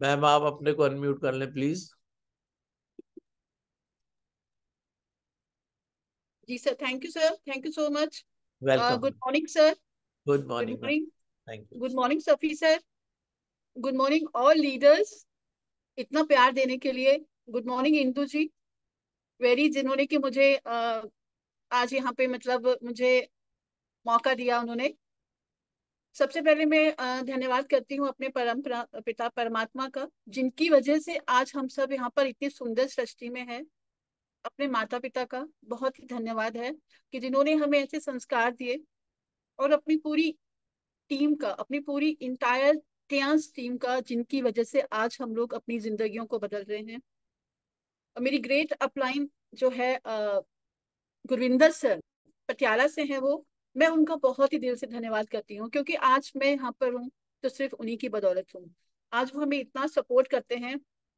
Ma'am आप अपने को अनम्यूट कर लें प्लीज। जी sir, thank you sir, thank you so much. Welcome. Good morning sir. Good good morning ma'am. Morning. Thank you. Good morning Safi sir. Good morning all leaders, इतना प्यार देने के लिए। Good morning Indu ji, very जिन्होंने कि मुझे आज यहाँ पे मतलब मुझे मौका दिया उन्होंने। सबसे पहले मैं धन्यवाद करती हूँ अपने पिता परमात्मा का, जिनकी वजह से आज हम सब यहाँ पर इतनी सुंदर सृष्टि में हैं। अपने माता पिता का बहुत ही धन्यवाद है कि जिन्होंने हमें ऐसे संस्कार दिए, और अपनी पूरी टीम का, अपनी पूरी इंटायर टियांस टीम का, जिनकी वजह से आज हम लोग अपनी जिंदगियों को बदल रहे हैं। और मेरी ग्रेट अपलाइन जो है गुरविंदर सर, पटियाला से हैं वो। मैं उनका बहुत ही दिल से धन्यवाद करती हूँ, क्योंकि आज मैं यहाँ पर हूँ तो सिर्फ उन्हीं की बदौलत हूँ। आज वो हमें इतना सपोर्ट करते हैं,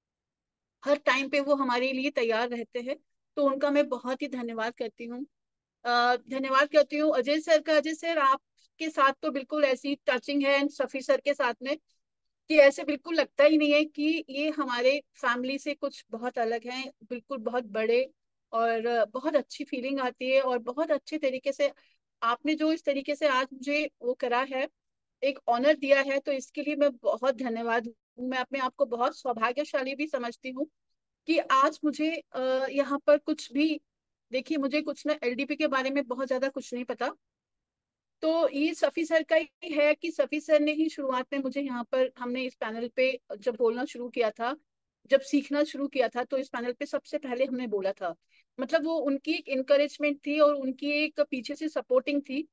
हर टाइम पे वो हमारे लिए तैयार रहते हैं। तो उनका मैं बहुत ही धन्यवाद करती हूँ। धन्यवाद करती हूँ अजय सर का। अजय सर, आपके साथ तो बिल्कुल ऐसी टचिंग है, एंड सफी सर के साथ में, कि ऐसे बिल्कुल लगता ही नहीं है कि ये हमारे फैमिली से कुछ बहुत अलग हैं, बिल्कुल बहुत बड़े। और बहुत अच्छी फीलिंग आती है, और बहुत अच्छे तरीके से आपने जो इस तरीके से आज मुझे वो करा है, एक ऑनर दिया है, तो इसके लिए मैं बहुत धन्यवाद हूँ। मैं अपने आप को बहुत सौभाग्यशाली भी समझती हूँ कि आज मुझे यहाँ पर कुछ भी, देखिए मुझे कुछ ना एलडीपी के बारे में बहुत ज्यादा कुछ नहीं पता। तो ये सफी सर का ही है कि सफी सर ने ही शुरुआत में मुझे यहाँ पर, हमने इस पैनल पे जब बोलना शुरू किया था, जब सीखना शुरू किया था, तो इस पैनल पे सबसे पहले हमने बोला था। मतलब वो उनकी एक इनकरेजमेंट थी, और उनकी एक पीछे से सपोर्टिंग थी,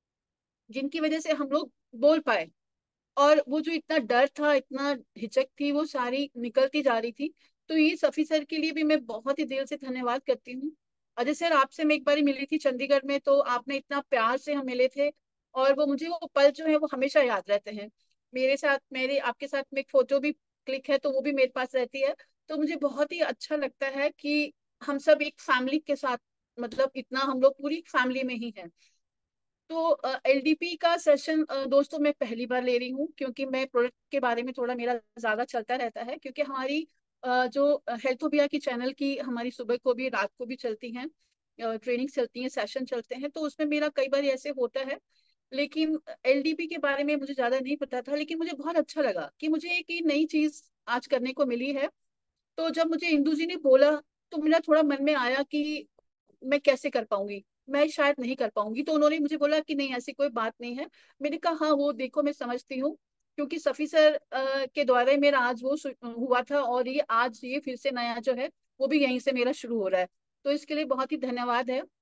जिनकी वजह से हम लोग बोल पाए। और वो जो इतना डर था, इतना हिचक थी, वो सारी निकलती जा रही थी। तो ये सफी सर के लिए भी मैं बहुत ही दिल से धन्यवाद करती हूँ। अजय सर, आपसे मैं एक बार मिली थी चंडीगढ़ में, तो आपने इतना प्यार से हम मिले थे, और वो मुझे वो पल जो है वो हमेशा याद रहते हैं। मेरे साथ, मेरे आपके साथ में एक फोटो भी क्लिक है, तो वो भी मेरे पास रहती है। तो मुझे बहुत ही अच्छा लगता है कि हम सब एक फैमिली के साथ, मतलब इतना हम लोग पूरी फैमिली में ही हैं। तो एलडीपी का सेशन दोस्तों मैं पहली बार ले रही हूँ, क्योंकि मैं प्रोडक्ट के बारे में थोड़ा मेरा ज्यादा चलता रहता है, क्योंकि हमारी जो हेल्थोपिया की चैनल की, हमारी सुबह को भी रात को भी चलती हैं, ट्रेनिंग चलती है, सेशन चलते हैं, तो उसमें मेरा कई बार ऐसे होता है। लेकिन एलडीपी के बारे में मुझे ज्यादा नहीं पता था, लेकिन मुझे बहुत अच्छा लगा कि मुझे एक ये नई चीज आज करने को मिली है। तो जब मुझे इंदू जी ने बोला, तो मेरा थोड़ा मन में आया कि मैं कैसे कर पाऊंगी, मैं शायद नहीं कर पाऊंगी। तो उन्होंने मुझे बोला कि नहीं, ऐसी कोई बात नहीं है। मैंने कहा हाँ, वो देखो मैं समझती हूँ, क्योंकि सफी सर के द्वारा ही मेरा आज वो हुआ था, और ये आज ये फिर से नया जो है वो भी यहीं से मेरा शुरू हो रहा है। तो इसके लिए बहुत ही धन्यवाद है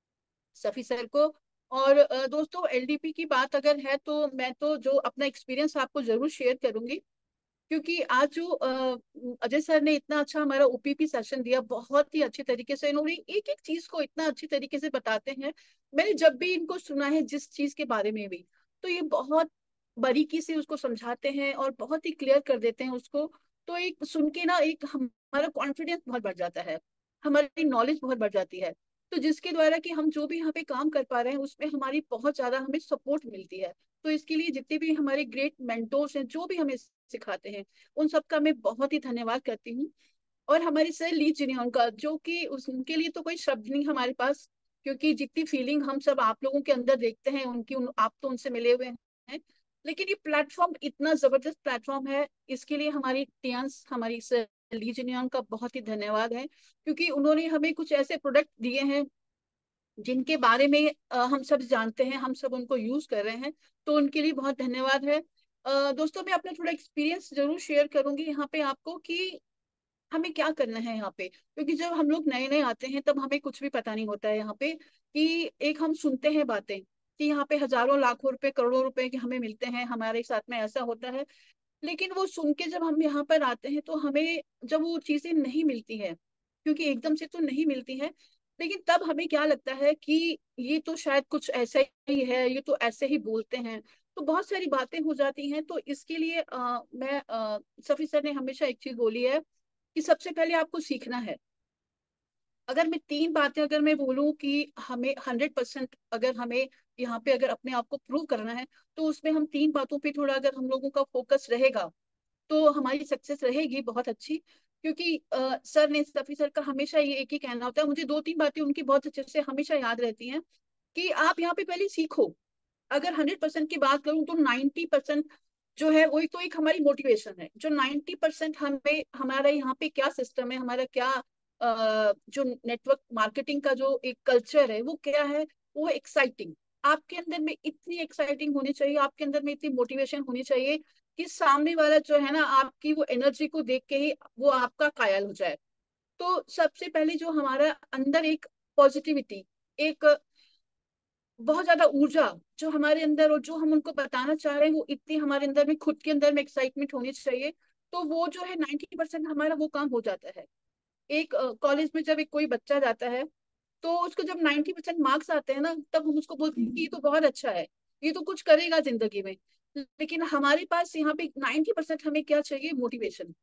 सफी सर को। और दोस्तों, एलडीपी की बात अगर है, तो मैं तो जो अपना एक्सपीरियंस आपको जरूर शेयर करूंगी, क्योंकि आज जो अजय सर ने इतना अच्छा हमारा ओपीपी सेशन दिया, बहुत ही अच्छे तरीके से इन्होंने एक एक चीज को इतना अच्छी तरीके से बताते हैं। मैंने जब भी इनको सुना है जिस चीज के बारे में भी, तो ये बहुत बारीकी से उसको समझाते हैं, और बहुत ही क्लियर कर देते हैं उसको। तो एक सुन के ना, एक हमारा कॉन्फिडेंस बहुत बढ़ जाता है, हमारी नॉलेज बहुत बढ़ जाती है। तो जिसके द्वारा कि हम जो भी यहाँ पे काम कर पा रहे हैं, उसमें हमारी बहुत ज्यादा हमें सपोर्ट मिलती है। तो इसके लिए जितने भी हमारे ग्रेट मेंटोर्स हैं, जो भी हमें सिखाते हैं, उन सबका मैं बहुत ही धन्यवाद करती हूँ। और हमारे सर ली जिन्हों का, जो कि उनके लिए तो कोई शब्द नहीं हमारे पास, क्योंकि जितनी फीलिंग हम सब आप लोगों के अंदर देखते हैं उनकी, आप तो उनसे मिले हुए हैं। लेकिन ये प्लेटफॉर्म इतना जबरदस्त प्लेटफॉर्म है, इसके लिए हमारी टियांस, हमारी सर ली जिन्हों का बहुत ही धन्यवाद है, क्योंकि उन्होंने हमें कुछ ऐसे प्रोडक्ट दिए हैं जिनके बारे में हम सब जानते हैं, हम सब उनको यूज कर रहे हैं। तो उनके लिए बहुत धन्यवाद है। दोस्तों, मैं अपना थोड़ा एक्सपीरियंस जरूर शेयर करूंगी यहाँ पे आपको, कि हमें क्या करना है यहाँ पे, क्योंकि जब हम लोग नए नए आते हैं तब हमें कुछ भी पता नहीं होता है यहाँ पे। कि एक हम सुनते हैं बातें कि यहाँ पे हजारों लाखों रुपए, करोड़ों रुपए के हमें मिलते हैं, हमारे साथ में ऐसा होता है। लेकिन वो सुन के जब हम यहाँ पर आते हैं, तो हमें जब वो चीजें नहीं मिलती हैं, क्योंकि एकदम से तो नहीं मिलती हैं, लेकिन तब हमें क्या लगता है कि ये तो शायद कुछ ऐसा ही है, ये तो ऐसे ही बोलते हैं। तो बहुत सारी बातें हो जाती हैं। तो इसके लिए मैं सफी सर ने हमेशा एक चीज बोली है कि सबसे पहले आपको सीखना है। अगर मैं तीन बातें अगर मैं बोलूं कि हमें 100%, अगर हमें यहाँ पे अगर अपने आप को प्रूव करना है, तो उसमें हम तीन बातों पे थोड़ा अगर हम लोगों का फोकस रहेगा, तो हमारी सक्सेस रहेगी बहुत अच्छी। क्योंकि सर ने, सफी सर का हमेशा ये एक ही कहना होता है, मुझे दो तीन बातें उनकी बहुत अच्छे से हमेशा याद रहती हैं, कि आप यहाँ पे पहले सीखो। अगर 100% की बात करूं तो 90% जो है वही तो एक हमारी मोटिवेशन है। जो 90% हमें, हमारा यहाँ पे क्या सिस्टम है, हमारा क्या जो नेटवर्क मार्केटिंग का जो एक कल्चर है वो क्या है, वो एक्साइटिंग। आपके अंदर में इतनी एक्साइटिंग होनी चाहिए, आपके अंदर में इतनी मोटिवेशन होनी चाहिए कि सामने वाला जो है ना, आपकी वो एनर्जी को देख के ही वो आपका कायल हो जाए। तो सबसे पहले जो हमारा अंदर एक पॉजिटिविटी, एक बहुत ज्यादा ऊर्जा जो हमारे अंदर, और जो हम उनको बताना चाह रहे हैं, वो इतनी हमारे अंदर में, खुद के अंदर में एक्साइटमेंट होनी चाहिए। तो वो जो है 90% हमारा वो काम हो जाता है। एक कॉलेज में जब एक कोई बच्चा जाता है, तो उसको जब 90% मार्क्स आते हैं ना, तब हम उसको बोलते हैं कि ये तो बहुत अच्छा है, ये तो कुछ करेगा जिंदगी में। लेकिन हमारे पास यहाँ पे 90% हमें क्या चाहिए, मोटिवेशन।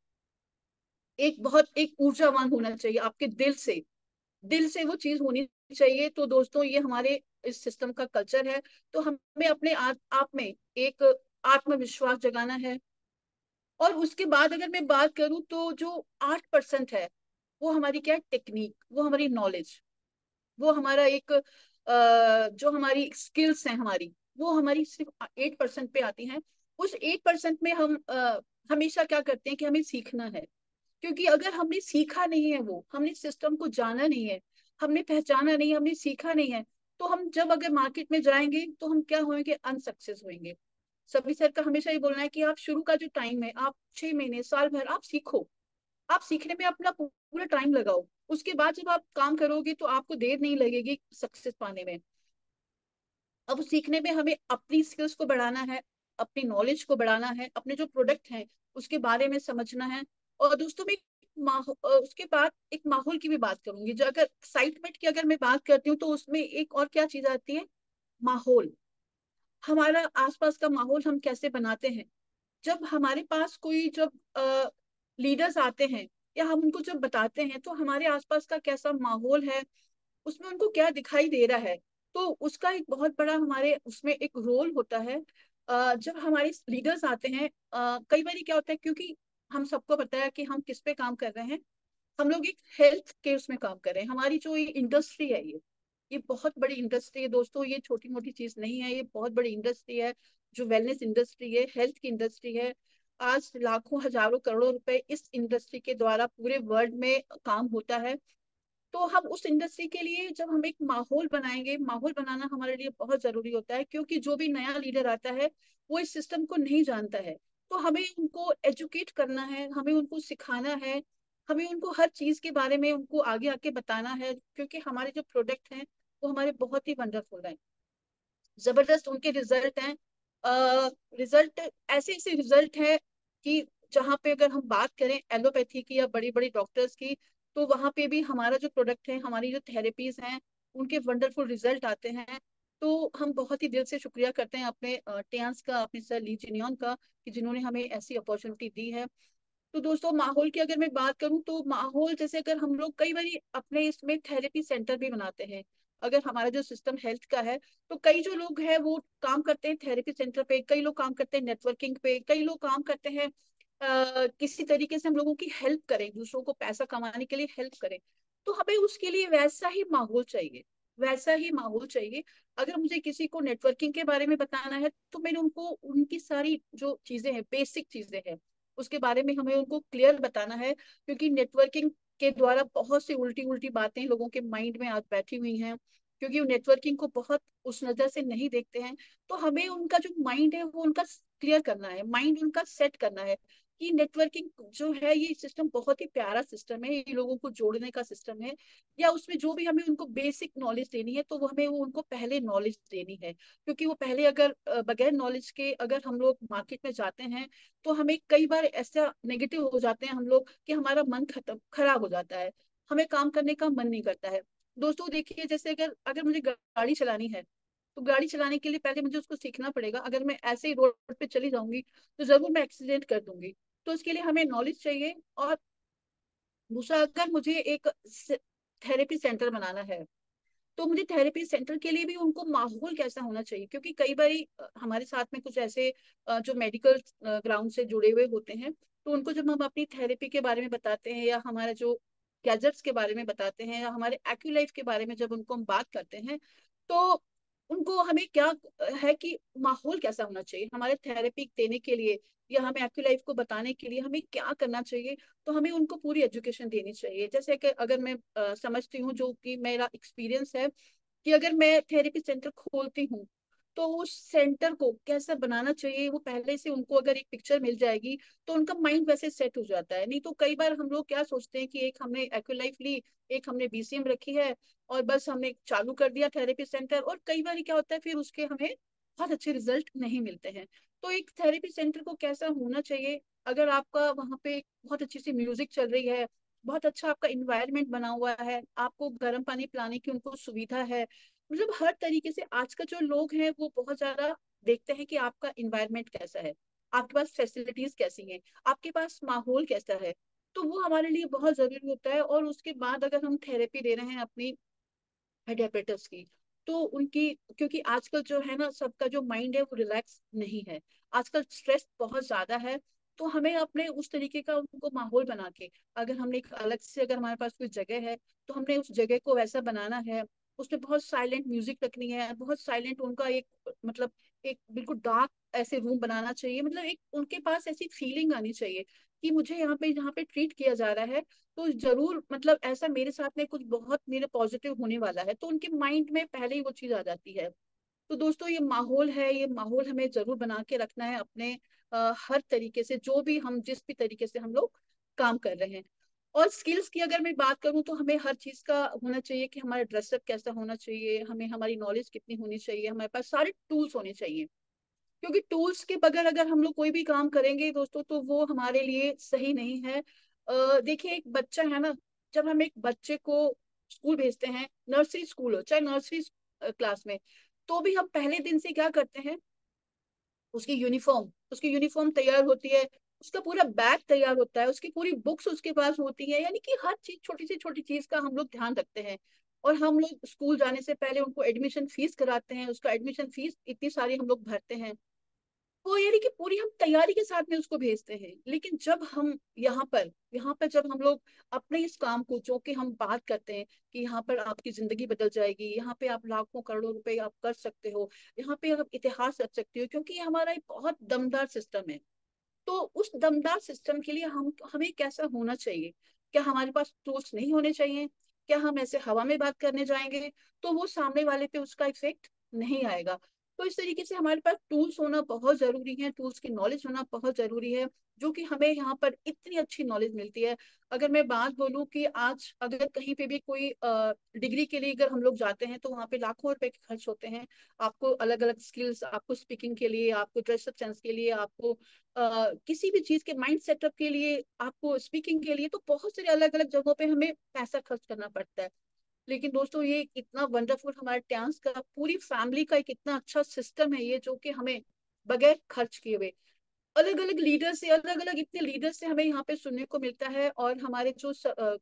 एक बहुत एक ऊर्जावान होना चाहिए आपके दिल से, दिल से वो चीज होनी चाहिए। तो दोस्तों, ये हमारे इस सिस्टम का कल्चर है। तो हमें अपने आप में एक आत्मविश्वास जगाना है। और उसके बाद अगर मैं बात करूं तो जो 8% है, वो हमारी क्या है, टेक्निक, वो हमारी नॉलेज, वो हमारा एक जो हमारी स्किल्स हैं हमारी, वो हमारी सिर्फ 8% पे आती हैं। उस 8% में हम हमेशा क्या करते हैं कि हमें सीखना है। क्योंकि अगर हमने सीखा नहीं है, वो हमने सिस्टम को जाना नहीं है, हमने पहचाना नहीं है, हमने सीखा नहीं है, तो हम जब अगर मार्केट में जाएंगे तो हम क्या होंगे, अनसक्सेस होंगे। सभी सर का हमेशा ये बोलना है कि आप शुरू का जो टाइम है, आप 6 महीने साल भर आप सीखो, आप सीखने में अपना पूरा टाइम लगाओ। उसके बाद जब आप काम करोगे तो आपको देर नहीं लगेगी सक्सेस पाने में। अब सीखने में हमें अपनी स्किल्स को बढ़ाना है, अपनी नॉलेज को बढ़ाना है, अपने जो प्रोडक्ट हैं उसके बारे में समझना है। और दोस्तों में उसके बाद एक माहौल की भी बात करूंगी। जो अगर एक्साइटमेंट की अगर मैं बात करती हूँ, तो उसमें एक और क्या चीज आती है, माहौल। हमारा आसपास का माहौल हम कैसे बनाते हैं। जब हमारे पास कोई, जब लीडर्स आते हैं या हम उनको जब बताते हैं, तो हमारे आसपास का कैसा माहौल है, उसमें उनको क्या दिखाई दे रहा है, तो उसका एक बहुत बड़ा हमारे उसमें एक रोल होता है। जब हमारे लीडर्स आते हैं, कई बार क्या होता है, क्योंकि हम सबको पता है कि हम किस पे काम कर रहे हैं। हम लोग एक हेल्थ के उसमें काम कर रहे हैं। हमारी जो ये इंडस्ट्री है, ये बहुत बड़ी इंडस्ट्री है दोस्तों, ये छोटी मोटी चीज नहीं है, ये बहुत बड़ी इंडस्ट्री है। जो वेलनेस इंडस्ट्री है, हेल्थ की इंडस्ट्री है। आज लाखों हजारों करोड़ों रुपए इस इंडस्ट्री के द्वारा पूरे वर्ल्ड में काम होता है। तो हम उस इंडस्ट्री के लिए जब हम एक माहौल बनाएंगे, माहौल बनाना हमारे लिए बहुत जरूरी होता है। क्योंकि जो भी नया लीडर आता है, वो इस सिस्टम को नहीं जानता है। तो हमें उनको एजुकेट करना है, हमें उनको सिखाना है, हमें उनको हर चीज के बारे में उनको आगे आके बताना है। क्योंकि हमारे जो प्रोडक्ट हैं वो हमारे बहुत ही वंडरफुल हैं, जबरदस्त उनके रिजल्ट हैं। रिजल्ट ऐसे ऐसे रिजल्ट है कि जहाँ पे अगर हम बात करें एलोपैथी की या बड़ी बड़ी डॉक्टर्स की, तो वहां पे भी हमारा जो प्रोडक्ट है, हमारी जो थेरेपीज हैं, उनके वंडरफुल रिजल्ट आते हैं। तो हम बहुत ही दिल से शुक्रिया करते हैं अपने टियान्स का, अपने सर ली जिनियन का, कि जिन्होंने हमें ऐसी अपॉर्चुनिटी दी है। तो दोस्तों, माहौल की अगर मैं बात करूं, तो माहौल जैसे अगर हम लोग कई बार अपने इसमें थेरेपी सेंटर भी बनाते हैं। अगर हमारा जो सिस्टम हेल्थ का है, तो कई जो लोग हैं वो काम करते हैं थेरेपी सेंटर पे, कई लोग काम करते हैं नेटवर्किंग पे, कई लोग काम करते हैं किसी तरीके से हम लोगों की हेल्प करें, दूसरों को पैसा कमाने के लिए हेल्प करें। तो हमें उसके लिए वैसा ही माहौल चाहिए, वैसा ही माहौल चाहिए। अगर मुझे किसी को नेटवर्किंग के बारे में बताना है, तो मैंने उनको उनकी सारी जो चीजें हैं, बेसिक चीजें हैं, उसके बारे में हमें उनको क्लियर बताना है। क्योंकि नेटवर्किंग के द्वारा बहुत सी उल्टी उल्टी बातें लोगों के माइंड में आज बैठी हुई हैं। क्योंकि वो नेटवर्किंग को बहुत उस नजर से नहीं देखते हैं। तो हमें उनका जो माइंड है वो उनका क्लियर करना है, माइंड उनका सेट करना है, कि नेटवर्किंग जो है ये सिस्टम बहुत ही प्यारा सिस्टम है, ये लोगों को जोड़ने का सिस्टम है। या उसमें जो भी हमें उनको बेसिक नॉलेज देनी है, तो वो हमें वो उनको पहले नॉलेज देनी है। क्योंकि वो पहले अगर बगैर नॉलेज के अगर हम लोग मार्केट में जाते हैं, तो हमें कई बार ऐसा नेगेटिव हो जाते हैं हम लोग, कि हमारा मन खत्म खराब हो जाता है, हमें काम करने का मन नहीं करता है। दोस्तों देखिए, जैसे अगर अगर मुझे गाड़ी चलानी है, तो गाड़ी चलाने के लिए पहले मुझे उसको सीखना पड़ेगा। अगर मैं ऐसे ही रोड पे चली जाऊंगी, तो जरूर मैं एक्सीडेंट कर दूंगी। तो उसके लिए हमें नॉलेज चाहिए। और दूसरा, अगर मुझे एक थेरेपी सेंटर बनाना है, तो मुझे थेरेपी सेंटर के लिए भी उनको माहौल कैसा होना चाहिए। क्योंकि कई बार हमारे साथ में कुछ ऐसे जो मेडिकल ग्राउंड से जुड़े हुए होते हैं, तो उनको जब हम अपनी थेरेपी के बारे में बताते हैं या हमारा जो गैजेट्स के बारे में बताते हैं या हमारे एक्यूलाइफ के बारे में जब उनको हम बात करते हैं, तो उनको हमें क्या है कि माहौल कैसा होना चाहिए हमारे थेरेपी देने के लिए या हमें एक्यूलाइफ को बताने के लिए हमें क्या करना चाहिए। तो हमें उनको पूरी एजुकेशन देनी चाहिए। जैसे कि अगर मैं समझती हूँ, जो कि मेरा एक्सपीरियंस है, कि अगर मैं थेरेपी सेंटर खोलती हूँ तो उस सेंटर को कैसा बनाना चाहिए वो पहले से उनको अगर एक पिक्चर मिल जाएगी तो उनका माइंड वैसे सेट हो जाता है। नहीं तो कई बार हम लोग क्या सोचते हैं कि एक हमने एक्यूलाइफ ली, एक हमने बीसीएम रखी है और बस हमने चालू कर दिया थेरेपी सेंटर, और कई बार क्या होता है फिर उसके हमें बहुत अच्छे रिजल्ट नहीं मिलते हैं। तो एक थेरेपी सेंटर को कैसा होना चाहिए, अगर आपका वहाँ पे बहुत अच्छी सी म्यूजिक चल रही है, बहुत अच्छा आपका इन्वायरमेंट बना हुआ है, आपको गर्म पानी पिलाने की उनको सुविधा है, मतलब हर तरीके से आज का जो लोग हैं वो बहुत ज्यादा देखते हैं कि आपका इन्वायरमेंट कैसा है, आपके पास फैसिलिटीज कैसी हैं, आपके पास माहौल कैसा है। तो वो हमारे लिए बहुत जरूरी होता है। और उसके बाद अगर हम थेरेपी दे रहे हैं अपनी डायबिटीज की, तो उनकी, क्योंकि आजकल जो है ना सबका जो माइंड है वो रिलैक्स नहीं है, आजकल स्ट्रेस बहुत ज्यादा है। तो हमें अपने उस तरीके का उनको माहौल बना के, अगर हमने एक अलग से अगर हमारे पास कोई जगह है तो हमने उस जगह को वैसा बनाना है, उसमें बहुत साइलेंट म्यूजिक रखनी है, बहुत साइलेंट उनका एक मतलब एक बिल्कुल डार्क ऐसे रूम बनाना चाहिए, मतलब एक उनके पास ऐसी फीलिंग आनी चाहिए कि मुझे यहाँ पे जहाँ पे ट्रीट किया जा रहा है तो जरूर मतलब ऐसा मेरे साथ में कुछ बहुत मेरे पॉजिटिव होने वाला है, तो उनके माइंड में पहले ही वो चीज आ जाती है। तो दोस्तों ये माहौल है, ये माहौल हमें जरूर बना के रखना है अपने हर तरीके से, जो भी हम जिस भी तरीके से हम लोग काम कर रहे हैं। और स्किल्स की अगर मैं बात करूं तो हमें हर चीज का होना चाहिए कि हमारा ड्रेसअप कैसा होना चाहिए, हमें हमारी नॉलेज कितनी होनी चाहिए, हमारे पास सारे टूल्स होने चाहिए, क्योंकि टूल्स के बगैर अगर हम लोग कोई भी काम करेंगे दोस्तों तो वो हमारे लिए सही नहीं है। देखिए एक बच्चा है ना, जब हम एक बच्चे को स्कूल भेजते हैं, नर्सरी स्कूल हो चाहे नर्सरी क्लास में, तो भी हम पहले दिन से क्या करते हैं, उसकी यूनिफॉर्म तैयार होती है, उसका पूरा बैग तैयार होता है, उसकी पूरी बुक्स उसके पास होती है, यानी कि हर चीज छोटी से छोटी चीज का हम लोग ध्यान रखते हैं। और हम लोग स्कूल जाने से पहले उनको एडमिशन फीस कराते हैं, उसका एडमिशन फीस इतनी सारी हम लोग भरते हैं। वो यानी कि पूरी हम तैयारी के साथ में उसको भेजते हैं। लेकिन जब हम यहाँ पर जब हम लोग अपने इस काम को, जो कि हम बात करते हैं कि यहाँ पर आपकी जिंदगी बदल जाएगी, यहाँ पे आप लाखों करोड़ों रुपए आप कर सकते हो, यहाँ पे आप इतिहास रच सकते हो, क्योंकि ये हमारा एक बहुत दमदार सिस्टम है। तो उस दमदार सिस्टम के लिए हम हमें कैसा होना चाहिए, क्या हमारे पास टूल्स नहीं होने चाहिए, क्या हम ऐसे हवा में बात करने जाएंगे तो वो सामने वाले पे उसका इफेक्ट नहीं आएगा। तो इस तरीके से हमारे पास टूल्स होना बहुत जरूरी है, टूल्स की नॉलेज होना बहुत जरूरी है, जो कि हमें यहाँ पर इतनी अच्छी नॉलेज मिलती है। अगर मैं बात बोलूँ कि आज अगर कहीं पे भी कोई डिग्री के लिए अगर हम लोग जाते हैं तो वहाँ पे लाखों रुपए खर्च होते हैं। आपको अलग अलग स्किल्स, आपको स्पीकिंग के लिए, आपको ड्रेसअप सेंस के लिए, आपको किसी भी चीज के माइंड सेटअप के लिए, आपको स्पीकिंग के लिए, तो बहुत सारे अलग अलग जगहों पे हमें पैसा खर्च करना पड़ता है। लेकिन दोस्तों ये इतना वंडरफुल हमारे डांस का पूरी फैमिली का एक इतना अच्छा सिस्टम है ये, जो कि हमें बगैर खर्च किए हुए अलग अलग लीडर से, अलग अलग इतने लीडर से हमें यहाँ पे सुनने को मिलता है। और हमारे जो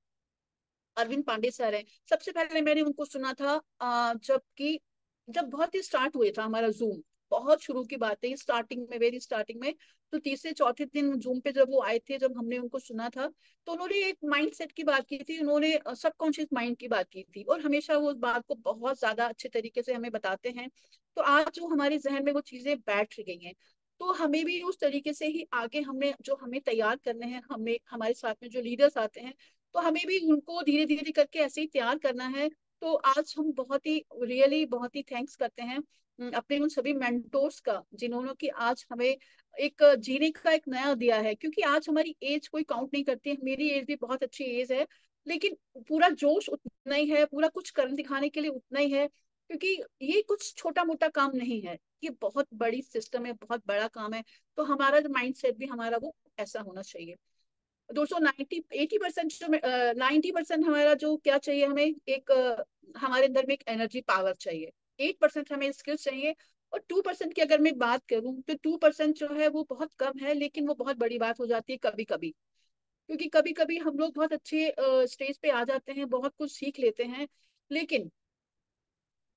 अरविंद पांडे सर हैं, सबसे पहले मैंने उनको सुना था जबकि जब बहुत ही स्टार्ट हुए था हमारा जूम, बहुत शुरू की बात है, स्टार्टिंग में, वेरी स्टार्टिंग में। तो तीसरे चौथे दिन जूम पे जब वो आए थे, जब हमने उनको सुना था, तो उन्होंने एक माइंड सेट की बात की थी, उन्होंने सबकॉन्शियस माइंड की बात की थी, और हमेशा वो उस बात को बहुत ज्यादा अच्छे तरीके से हमें बताते हैं। तो आज जो हमारे जहन में वो चीजें बैठ गई हैं, तो हमें भी उस तरीके से ही आगे हमने जो हमें तैयार करने हैं, हमें हमारे साथ में जो लीडर्स आते हैं, तो हमें भी उनको धीरे धीरे करके ऐसे ही तैयार करना है। तो आज हम बहुत ही रियली बहुत ही थैंक्स करते हैं अपने उन सभी मेंटोर्स का, जिन्होंने कि आज हमें एक जीने का एक नया दिया है। क्योंकि आज हमारी एज कोई काउंट नहीं करती है, मेरी एज भी बहुत अच्छी एज है, लेकिन पूरा जोश उतना ही है, पूरा कुछ कर दिखाने के लिए उतना ही है, क्योंकि ये कुछ छोटा मोटा काम नहीं है, ये बहुत बड़ी सिस्टम है, बहुत बड़ा काम है। तो हमारा जो माइंड सेट भी हमारा वो ऐसा होना चाहिए। दोस्तों 80% जो 90% हमारा जो क्या चाहिए, हमें एक हमारे अंदर में एक एनर्जी पावर चाहिए, 8% हमें स्किल्स चाहिए, और 2% की अगर मैं बात करूं तो 2% जो है वो बहुत कम है, लेकिन वो बहुत बड़ी बात हो जाती है कभी कभी। क्योंकि कभी कभी हम लोग बहुत अच्छे स्टेज पे आ जाते हैं, बहुत कुछ सीख लेते हैं, लेकिन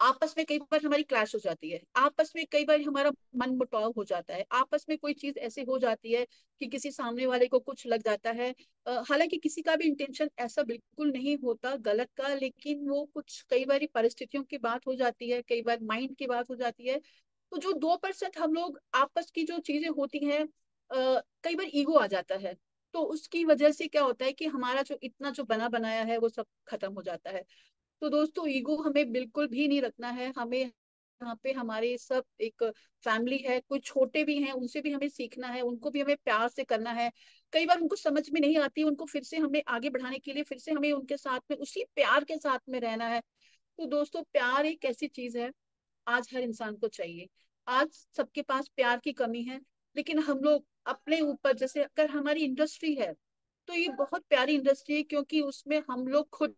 आपस में कई बार हमारी क्लैश हो जाती है, आपस में कई बार हमारा मन मुटाव हो जाता है, आपस में कोई चीज ऐसी हो जाती है कि किसी सामने वाले को कुछ लग जाता है। हालांकि किसी का भी इंटेंशन ऐसा बिल्कुल नहीं होता गलत का, लेकिन वो कुछ कई बार परिस्थितियों की बात हो जाती है, कई बार माइंड की बात हो जाती है। तो जो 2% हम लोग आपस की जो चीजें होती हैं, कई बार ईगो आ जाता है। तो उसकी वजह से क्या होता है कि हमारा जो इतना जो बना बनाया है वो सब खत्म हो जाता है। तो दोस्तों ईगो हमें बिल्कुल भी नहीं रखना है। हमें यहाँ पे हमारे सब एक फैमिली है, कोई छोटे भी हैं उनसे भी हमें सीखना है, उनको भी हमें प्यार से करना है। कई बार उनको समझ में नहीं आती, उनको फिर से हमें आगे बढ़ाने के लिए फिर से हमें उनके साथ में उसी प्यार के साथ में रहना है। तो दोस्तों प्यार एक ऐसी चीज है, आज हर इंसान को चाहिए। आज सबके पास प्यार की कमी है, लेकिन हम लोग अपने ऊपर, जैसे अगर हमारी इंडस्ट्री है तो ये बहुत प्यारी इंडस्ट्री है, क्योंकि उसमें हम लोग खुद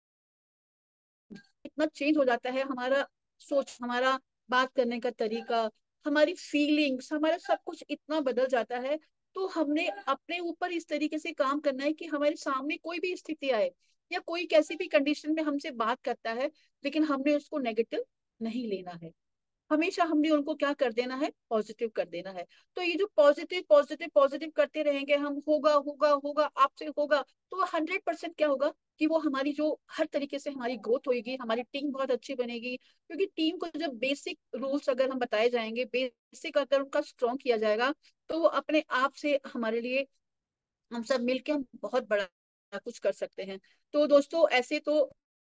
इतना चेंज हो जाता है, हमारा सोच, हमारा बात करने का तरीका, हमारी फीलिंग्स, हमारा सब कुछ इतना बदल जाता है। तो हमने अपने ऊपर इस तरीके से काम करना है कि हमारे सामने कोई भी स्थिति आए या कोई कैसी भी कंडीशन में हमसे बात करता है, लेकिन हमने उसको नेगेटिव नहीं लेना है। हमेशा हमने उनको क्या कर देना है, पॉजिटिव कर देना है। तो ये जो पॉजिटिव पॉजिटिव पॉजिटिव करते रहेंगे हम, होगा होगा होगा आपसे होगा, तो 100% क्या होगा कि वो हमारी जो हर तरीके से हमारी ग्रोथ होगी, हमारी टीम बहुत अच्छी बनेगी। क्योंकि टीम को जब बेसिक रूल्स अगर हम बताए जाएंगे, बेसिक अगर उनका स्ट्रॉन्ग किया जाएगा, तो वो अपने आप से हमारे लिए, हम सब मिलके हम बहुत बड़ा कुछ कर सकते हैं। तो दोस्तों ऐसे तो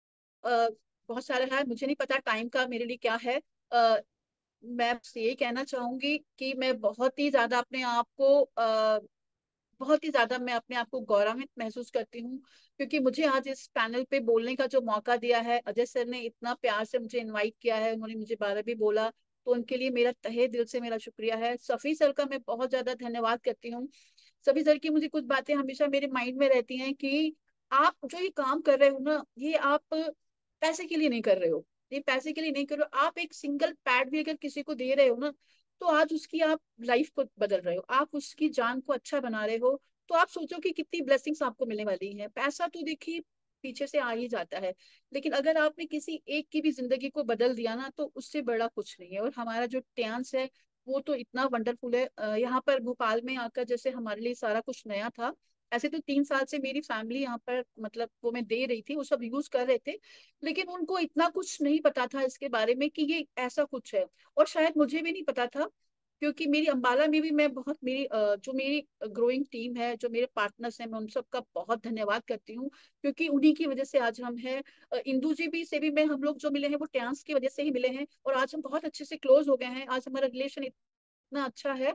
बहुत सारा है, मुझे नहीं पता टाइम का मेरे लिए क्या है। मैं बस ये कहना चाहूंगी कि मैं बहुत ही ज्यादा अपने आप को बहुत ही ज्यादा मैं अपने आप को गौरवान्वित महसूस करती हूँ, क्योंकि मुझे आज इस पैनल पे बोलने का जो मौका दिया है, अजय सर ने इतना प्यार से मुझे इनवाइट किया है, उन्होंने मुझे 12 भी बोला, तो उनके लिए मेरा तहे दिल से मेरा शुक्रिया है। सफी सर का मैं बहुत ज्यादा धन्यवाद करती हूँ। सभी सर की मुझे कुछ बातें हमेशा मेरे माइंड में रहती हैं कि आप जो ये काम कर रहे हो ना, ये आप पैसे के लिए नहीं कर रहे हो, ये पैसे के लिए नहीं कर रहे हो। आप एक सिंगल पैड भी अगर किसी को दे रहे हो ना, तो आज उसकी आप लाइफ को बदल रहे हो, आप उसकी जान को अच्छा बना रहे हो। तो आप सोचो कि कितनी ब्लेसिंग्स आपको मिलने वाली है। पैसा तो देखिए पीछे से आ ही जाता है, लेकिन अगर आपने किसी एक की भी जिंदगी को बदल दिया ना, तो उससे बड़ा कुछ नहीं है। और हमारा जो ट्यांस है वो तो इतना वंडरफुल है। यहाँ पर भोपाल में आकर जैसे हमारे लिए सारा कुछ नया था। ऐसे तो 3 साल से मेरी फैमिली यहाँ पर, मतलब वो मैं दे रही थी, वो सब यूज कर रहे थे, लेकिन उनको इतना कुछ नहीं पता था इसके बारे में कि ये ऐसा कुछ है। और शायद मुझे भी नहीं पता था, क्योंकि मेरी अंबाला में भी मैं बहुत, मेरी जो मेरी ग्रोइंग टीम है, जो मेरे पार्टनर्स हैं, मैं उन सबका बहुत धन्यवाद करती हूँ, क्योंकि उन्हीं की वजह से आज हम हैं। इंदू जी भी से भी मैं, हम लोग जो मिले हैं वो ट्यांस की वजह से ही मिले हैं, और आज हम बहुत अच्छे से क्लोज हो गए हैं। आज हमारा रिलेशन इतना अच्छा है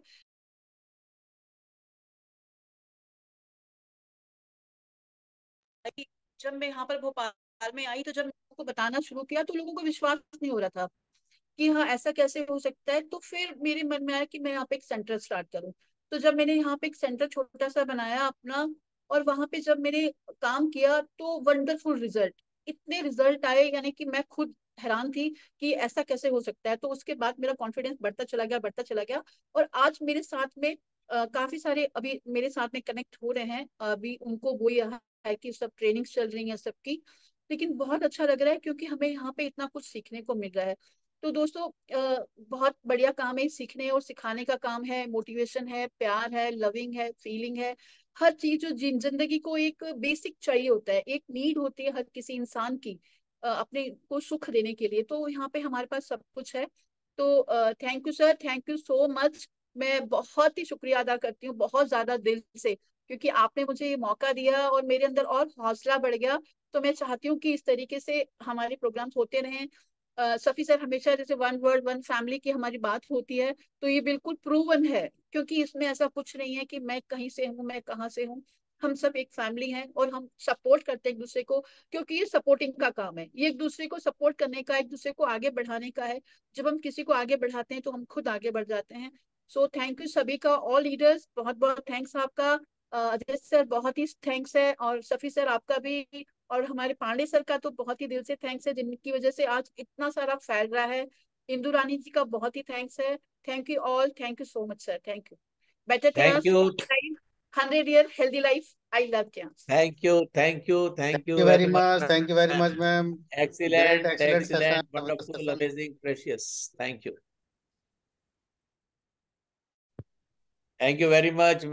कि जब मैं यहाँ पर भोपाल में आई, तो जब लोगों को बताना शुरू किया तो लोगों को विश्वास नहीं हो रहा था कि हाँ ऐसा कैसे हो सकता है। तो फिर मेरे मन में आया कि मैं यहाँ पे एक सेंटर स्टार्ट करूँ। तो जब मैंने यहाँ पे एक सेंटर छोटा सा बनाया अपना, और वहां पे जब मैंने काम किया, तो वंडरफुल रिजल्ट, इतने रिजल्ट आए, यानी कि मैं खुद हैरान थी कि ऐसा कैसे हो सकता है। तो उसके बाद मेरा कॉन्फिडेंस बढ़ता चला गया, बढ़ता चला गया। और आज मेरे साथ में काफी सारे अभी मेरे साथ में कनेक्ट हो रहे हैं, अभी उनको वो यहाँ है कि सब ट्रेनिंग्स चल रही हैं सबकी। लेकिन बहुत अच्छा लग रहा है, क्योंकि हमें यहाँ पे इतना कुछ सीखने को मिल रहा है। तो दोस्तों बहुत बढ़िया काम है, सीखने और सिखाने का काम है, मोटिवेशन है, प्यार है, लविंग है, फीलिंग है, हर चीज जो जिंदगी को एक बेसिक चाहिए होता है, एक नीड होती है हर किसी इंसान की, अपने को सुख देने के लिए। तो यहाँ पे हमारे पास सब कुछ है। तो thank you sir, thank you so much. मैं बहुत ही शुक्रिया अदा करती हूँ, बहुत ज्यादा दिल से, क्योंकि आपने मुझे ये मौका दिया और मेरे अंदर और हौसला बढ़ गया। तो मैं चाहती हूँ कि इस तरीके से हमारे प्रोग्राम्स होते रहें। सफी सर, हमेशा जैसे वन वर्ल्ड वन फैमिली की हमारी बात होती है, तो ये बिल्कुल प्रूवन है, क्योंकि इसमें ऐसा कुछ नहीं है कि मैं कहीं से हूँ, मैं कहाँ से हूँ। हम सब एक फैमिली हैं और हम सपोर्ट करते हैं एक दूसरे को, क्योंकि ये सपोर्टिंग का काम है, ये एक दूसरे को सपोर्ट करने का, एक दूसरे को आगे बढ़ाने का है। जब हम किसी को आगे बढ़ाते हैं तो हम खुद आगे बढ़ जाते हैं। सो थैंक यू सभी का, ऑल लीडर्स बहुत बहुत थैंक्स आपका। अजय सर बहुत ही थैंक्स है, और सफी सर आपका भी, और हमारे पांडे सर का तो बहुत ही दिल से थैंक्स है, जिनकी वजह से आज इतना सारा फैल रहा है। इंदु रानी जी का बहुत ही थैंक्स है। Thank you all, thank you so much sir, thank you. Better thank trust, you. 100 year healthy life. I love dance. Thank you Thank you very very much, much. Thank you very ma'am. much, ma'am. Great, Excellent, excellent session. wonderful, Discussion. amazing, precious. Thank you. Thank you very much.